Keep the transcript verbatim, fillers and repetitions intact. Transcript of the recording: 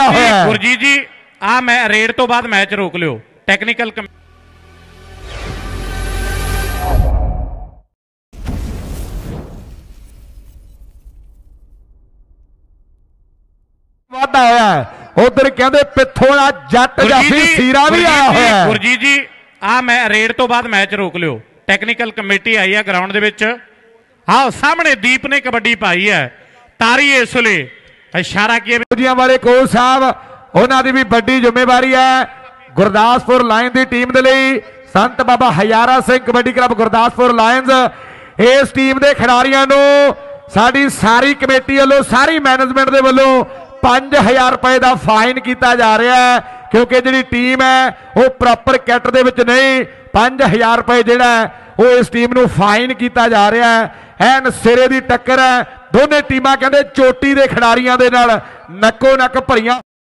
ਆਇਆ ਹੋਇਆ। ਗੁਰਜੀਤ ਜੀ ਆ ਮੈਂ ਰੇਡ ਤੋਂ ਬਾਅਦ ਮੈਚ ਰੋਕ ਲਿਓ ਟੈਕਨੀਕਲ ਵਾਧਾ ਹੋਇਆ। ਉਧਰ ਕਹਿੰਦੇ ਪਿੱਥੋਂ ਦਾ ਜੱਟ ਜਾਫੀ ਸੀਰਾ ਵੀ ਆਇਆ ਹੋਇਆ। ਗੁਰਜੀਤ ਜੀ ਆ ਮੈਂ ਰੇਡ ਤੋਂ ਬਾਅਦ ਮੈਚ ਰੋਕ ਲਿਓ ਟੈਕਨੀਕਲ ਕਮੇਟੀ ਆਈ ਹੈ ਗਰਾਊਂਡ ਦੇ ਵਿੱਚ। ਹਾਂ ਸਾਹਮਣੇ ਦੀਪ ਨੇ ਕਬੱਡੀ ਪਾਈ ਹੈ ਤਾਰੀ ਇਸ ਵੇਲੇ ਇਸ਼ਾਰਾ ਕੀ ਫੌਜੀਆਂ ਵਾਲੇ ਕੋਚ ਸਾਹਿਬ ਉਹਨਾਂ ਦੀ ਵੀ ਵੱਡੀ ਜ਼ਿੰਮੇਵਾਰੀ ਹੈ ਗੁਰਦਾਸਪੁਰ ਲਾਇਨ ਦੀ ਟੀਮ ਦੇ ਲਈ। ਸੰਤ ਬਾਬਾ ਹਜ਼ਾਰਾ ਸਿੰਘ ਕਬੱਡੀ ਕਲੱਬ ਗੁਰਦਾਸਪੁਰ ਲਾਇਨਜ਼ ਇਸ ਟੀਮ ਦੇ ਖਿਡਾਰੀਆਂ ਨੂੰ ਸਾਡੀ ਸਾਰੀ ਕਮੇਟੀ ਵੱਲੋਂ ਸਾਰੀ ਮੈਨੇਜਮੈਂਟ ਦੇ ਵੱਲੋਂ ਪੰਜ ਹਜ਼ਾਰ रुपए का फाइन किया जा रहा है क्योंकि जी टीम है वो प्रॉपर किट दे विच नहीं। पांच हजार रुपए जोड़ा वो इस टीम को फाइन किया जा रहा है। एन सिरे की टक्कर है दोनों टीमां कहते चोटी के खिडारियों के नाल नक्को नक भरियां।